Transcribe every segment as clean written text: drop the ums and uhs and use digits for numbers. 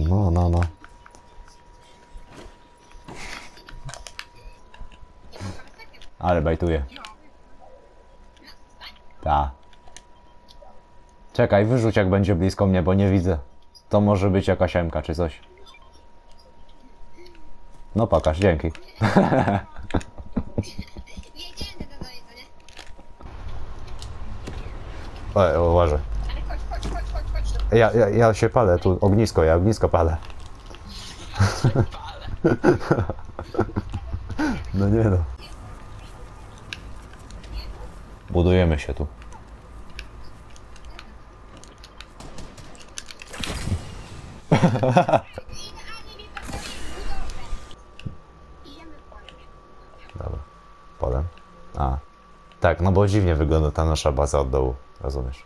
No, no, no. Ale bajtuje. Ta. Czekaj, wyrzuć jak będzie blisko mnie, bo nie widzę. To może być jakaś MK czy coś. No pokaż, dzięki. Uważaj. Ja się palę, tu ognisko, ja ognisko palę. No nie no. Budujemy się tu. Dobra, podam. A, tak, no bo dziwnie wygląda ta nasza baza od dołu, rozumiesz?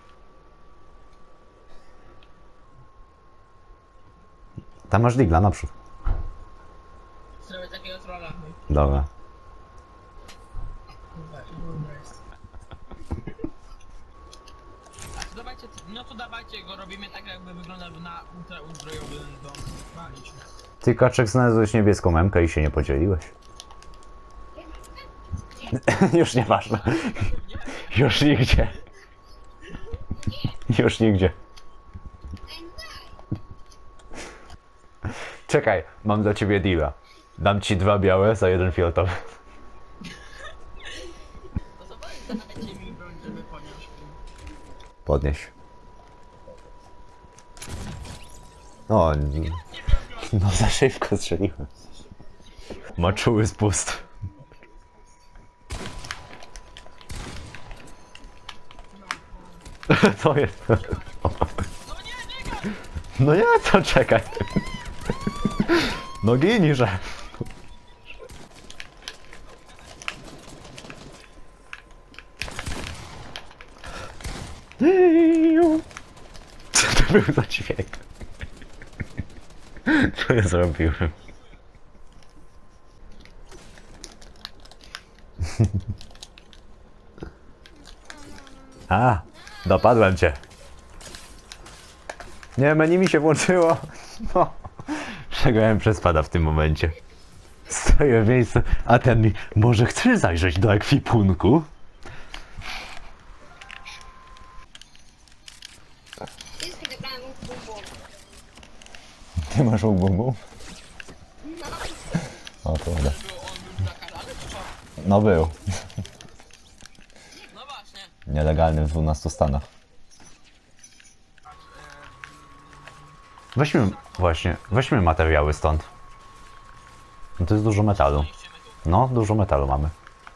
Tam masz digla naprzód. Zrobię takiego trolla. Dobra. Dawajcie, no to dawajcie go, robimy tak jakby wyglądał na ultra uzbrojowy dom. Walić. Ty, Kaczek, znalazłeś niebieską memkę i się nie podzieliłeś? Już nie ważne. Już nigdzie. Już nigdzie. Czekaj, mam dla ciebie deala. Dam ci 2 białe za 1 fioletowy. To co dajcie mi broń, żeby podnieść. Podnieś. O, no za szybko strzeliłem. Maczuły spust. Co jest? No nie, to czekaj. No gini, że. Co to był za dźwięk? Co ja zrobiłem? A, dopadłem cię. Nie, menu mi się włączyło. No. Przegrałem przez pada w tym momencie. Stoję w miejscu, a ten mi... Może chcesz zajrzeć do ekwipunku? Ty masz łuk bum. O kurde. On był zakarany, czy co? No był. No właśnie. Nielegalny w 12 stanach. Weźmy, właśnie, weźmy materiały stąd. No to jest dużo metalu. No, dużo metalu mamy.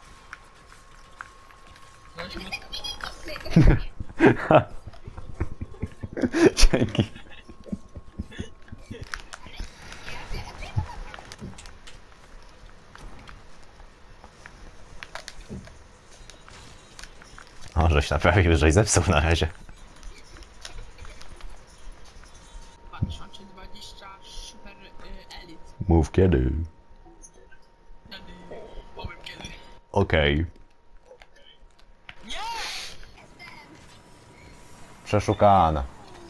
Dzięki. O, żeś naprawił, żeś zepsuł na razie. Patrzę, czy 20 super elit. Mów kiedy. Wtedy powiem kiedy. Okej. Nie! Przeszukana.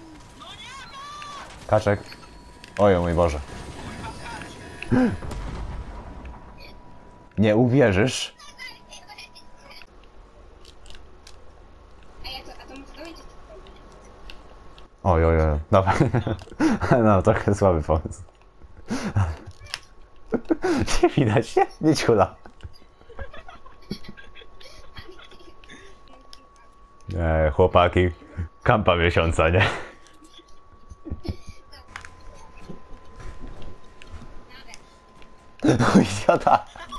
Kaczek. Oj, o mój Boże. Nie uwierzysz? Oj, oj, oj. Dobra. No, trochę słaby pomysł. Nie widać, nie? Nie ciula. Nie, chłopaki. Kampa miesiąca, nie? O, idiota.